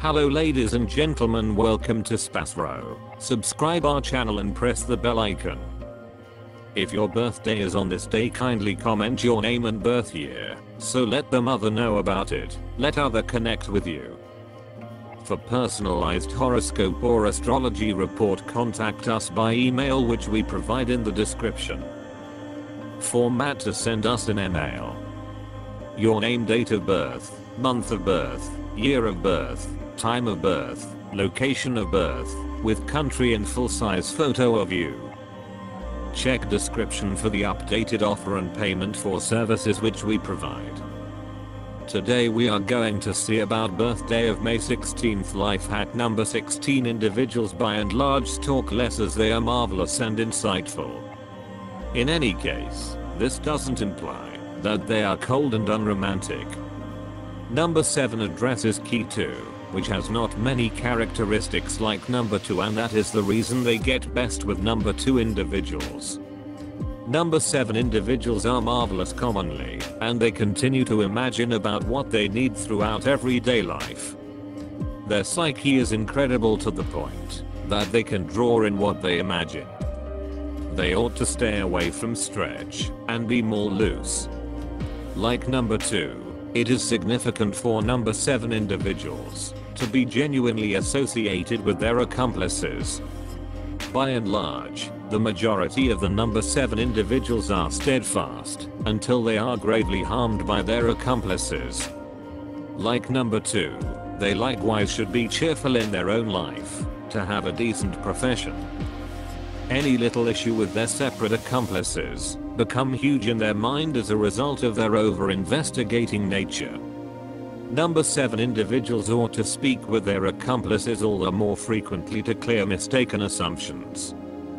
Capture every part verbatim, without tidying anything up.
Hello ladies and gentlemen, welcome to Spasro. Subscribe our channel and press the bell icon. If your birthday is on this day, kindly comment your name and birth year, so let the mother know about it. Let other connect with you. For personalized horoscope or astrology report, contact us by email, which we provide in the description. Format to send us an email: your name, date of birth, month of birth, year of birth, time of birth, location of birth, with country and full-size photo of you. Check description for the updated offer and payment for services which we provide. Today we are going to see about birthday of May sixteenth life hack number sixteen. Individuals by and large talk less as they are marvelous and insightful. In any case, this doesn't imply that they are cold and unromantic. Number seven addresses key two, which has not many characteristics like number two, and that is the reason they get best with number two individuals. Number seven individuals are marvelous commonly, and they continue to imagine about what they need throughout everyday life. Their psyche is incredible to the point that they can draw in what they imagine. They ought to stay away from stretch and be more loose. Like number two, it is significant for number seven individuals to be genuinely associated with their accomplices. By and large, the majority of the number seven individuals are steadfast until they are gravely harmed by their accomplices. Like number two, they likewise should be cheerful in their own life to have a decent profession. Any little issue with their separate accomplices become huge in their mind as a result of their over-investigating nature. Number seven individuals ought to speak with their accomplices all the more frequently to clear mistaken assumptions.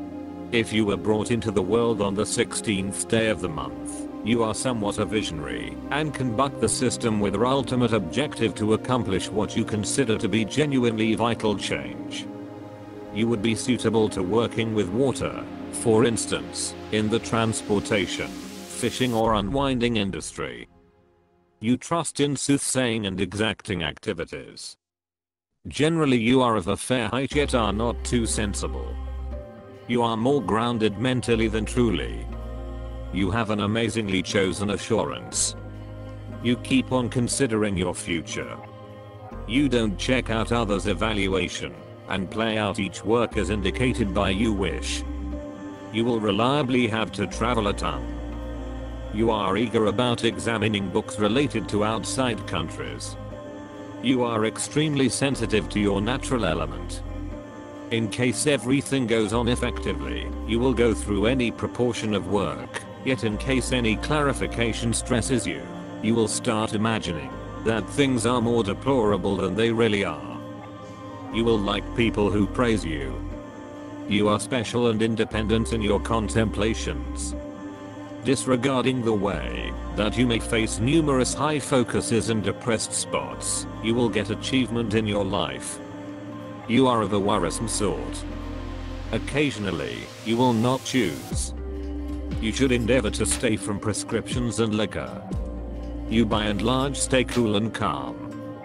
If you were brought into the world on the sixteenth day of the month, you are somewhat a visionary and can buck the system with your ultimate objective to accomplish what you consider to be genuinely vital change. You would be suitable to working with water, for instance, in the transportation, fishing or unwinding industry. You trust in soothsaying and exacting activities. Generally you are of a fair height yet are not too sensible. You are more grounded mentally than truly. You have an amazingly chosen assurance. You keep on considering your future. You don't check out others' evaluation and play out each work as indicated by you wish. You will reliably have to travel a ton. You are eager about examining books related to outside countries. You are extremely sensitive to your natural element. In case everything goes on effectively, you will go through any proportion of work, yet in case any clarification stresses you, you will start imagining that things are more deplorable than they really are. You will like people who praise you. You are special and independent in your contemplations. Disregarding the way that you may face numerous high focuses and depressed spots, you will get achievement in your life. You are of a worrisome sort. Occasionally, you will not choose. You should endeavor to stay from prescriptions and liquor. You by and large stay cool and calm.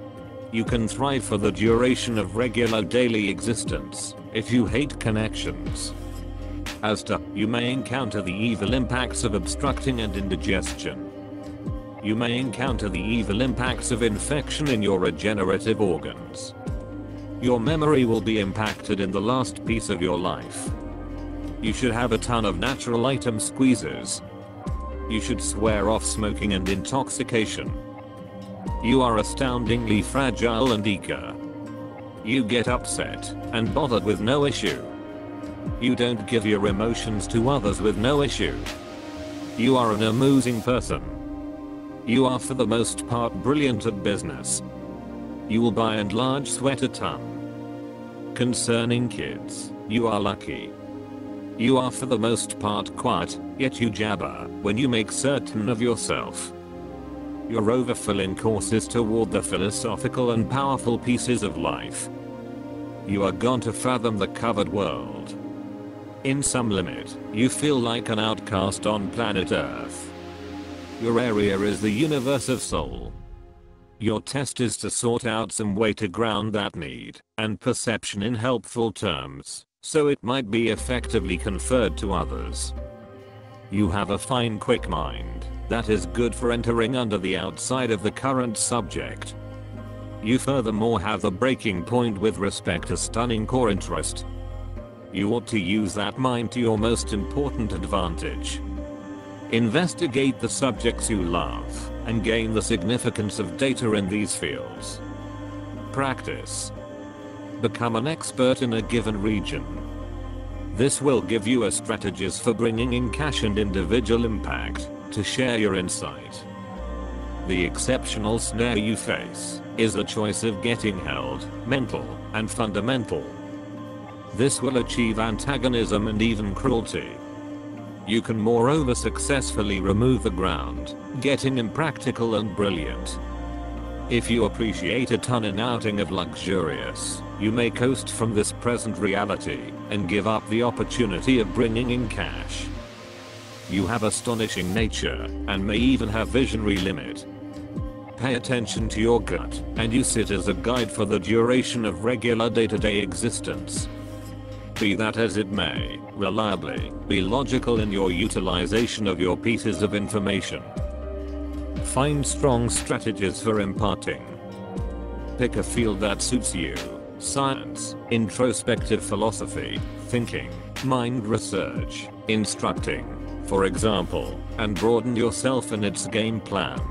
You can thrive for the duration of regular daily existence if you hate connections. As to, you may encounter the evil impacts of obstructing and indigestion. You may encounter the evil impacts of infection in your regenerative organs. Your memory will be impacted in the last piece of your life. You should have a ton of natural item squeezers. You should swear off smoking and intoxication. You are astoundingly fragile and eager. You get upset and bothered with no issue. You don't give your emotions to others with no issue. You are an amusing person. You are for the most part brilliant at business. You will by and large sweat a ton. Concerning kids, you are lucky. You are for the most part quiet, yet you jabber when you make certain of yourself. You're overfull in courses toward the philosophical and powerful pieces of life. You are gone to fathom the covered world. In some limit, you feel like an outcast on planet Earth. Your area is the universe of soul. Your test is to sort out some way to ground that need and perception in helpful terms, so it might be effectively conferred to others. You have a fine, quick mind that is good for entering under the outside of the current subject. You furthermore have a breaking point with respect to stunning core interest. You ought to use that mind to your most important advantage. Investigate the subjects you love and gain the significance of data in these fields. Practice. Become an expert in a given region. This will give you a strategies for bringing in cash and individual impact to share your insight. The exceptional snare you face is the choice of getting held, mental, and fundamental. This will achieve antagonism and even cruelty. You can moreover successfully remove the ground, getting impractical and brilliant. If you appreciate a ton and outing of luxurious, you may coast from this present reality and give up the opportunity of bringing in cash. You have astonishing nature and may even have visionary limit. Pay attention to your gut and use it as a guide for the duration of regular day-to-day existence. Be that as it may, reliably, be logical in your utilization of your pieces of information. Find strong strategies for imparting. Pick a field that suits you: science, introspective philosophy, thinking, mind research, instructing, for example, and broaden yourself in its game plan.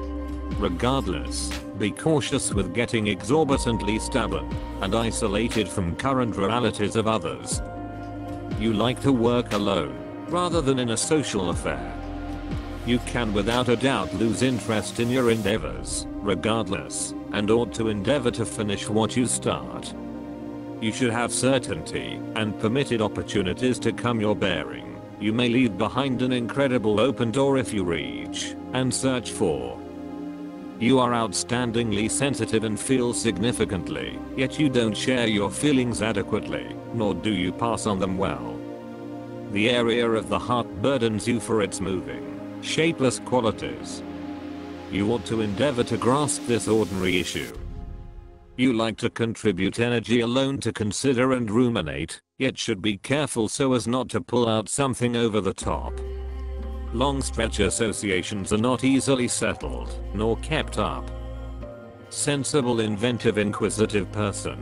Regardless, be cautious with getting exorbitantly stubborn and isolated from current realities of others. You like to work alone rather than in a social affair. You can without a doubt lose interest in your endeavors, regardless, and ought to endeavor to finish what you start. You should have certainty and permitted opportunities to come your bearing. You may leave behind an incredible open door if you reach and search for. You are outstandingly sensitive and feel significantly, yet you don't share your feelings adequately, nor do you pass on them well. The area of the heart burdens you for its moving, shapeless qualities. You ought to endeavor to grasp this ordinary issue. You like to contribute energy alone to consider and ruminate, yet should be careful so as not to pull out something over the top. Long stretch associations are not easily settled, nor kept up. Sensible, inventive, inquisitive person.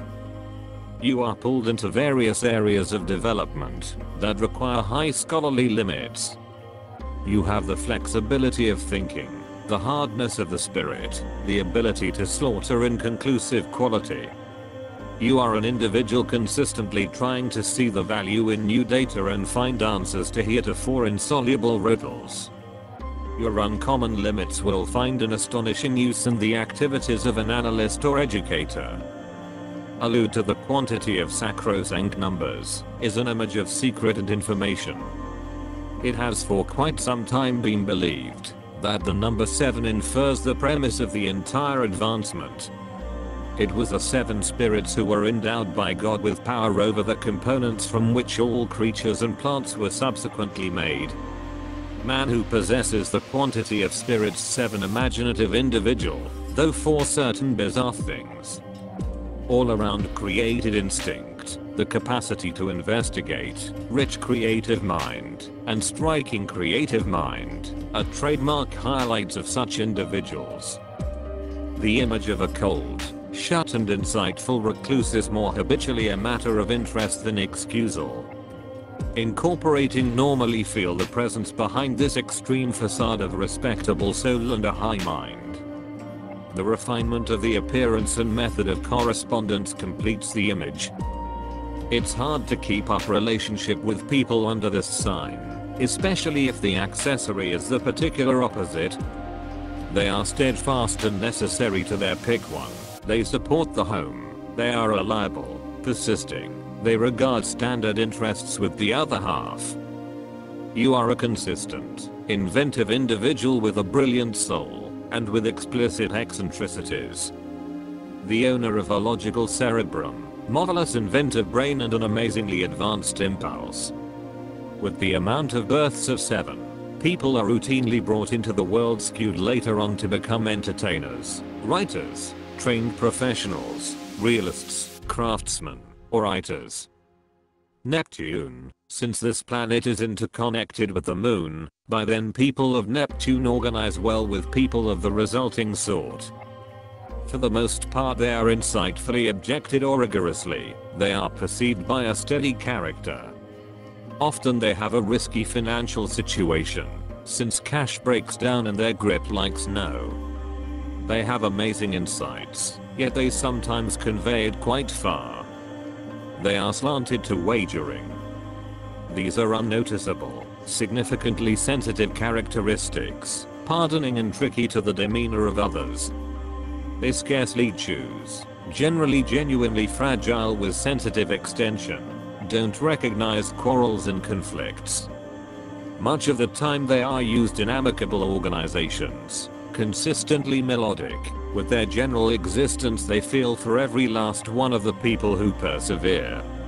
You are pulled into various areas of development that require high scholarly limits. You have the flexibility of thinking, the hardness of the spirit, the ability to slaughter inconclusive quality. You are an individual consistently trying to see the value in new data and find answers to heretofore insoluble riddles. Your uncommon limits will find an astonishing use in the activities of an analyst or educator. Allude to the quantity of sacrosanct numbers is an image of secret and information. It has for quite some time been believed that the number seven infers the premise of the entire advancement. It was the seven spirits who were endowed by God with power over the components from which all creatures and plants were subsequently made. Man who possesses the quantity of spirits seven, imaginative individual, though for certain bizarre things. All around created instinct, the capacity to investigate, rich creative mind, and striking creative mind, are trademark highlights of such individuals. The image of a cold, shut and insightful recluse is more habitually a matter of interest than excusal. Incorporating normally feel the presence behind this extreme facade of respectable soul and a high mind. The refinement of the appearance and method of correspondence completes the image. It's hard to keep up relationship with people under this sign, especially if the accessory is the particular opposite. They are steadfast and necessary to their pick one. They support the home. They are reliable, persisting. They regard standard interests with the other half. You are a consistent, inventive individual with a brilliant soul, and with explicit eccentricities. The owner of a logical cerebrum, marvelous inventive brain and an amazingly advanced impulse. With the amount of births of seven, people are routinely brought into the world skewed later on to become entertainers, Writers, trained professionals, realists, craftsmen, or writers. Neptune, since this planet is interconnected with the moon, by then people of Neptune organize well with people of the resulting sort. For the most part they are insightfully objected or rigorously, they are perceived by a steady character. Often they have a risky financial situation, since cash breaks down in their grip like snow. They have amazing insights, yet they sometimes convey it quite far. They are slanted to wagering. These are unnoticeable, significantly sensitive characteristics, pardoning and tricky to the demeanor of others. They scarcely choose, generally genuinely fragile with sensitive extension, don't recognize quarrels and conflicts. Much of the time they are used in amicable organizations, consistently melodic, with their general existence they feel for every last one of the people who persevere.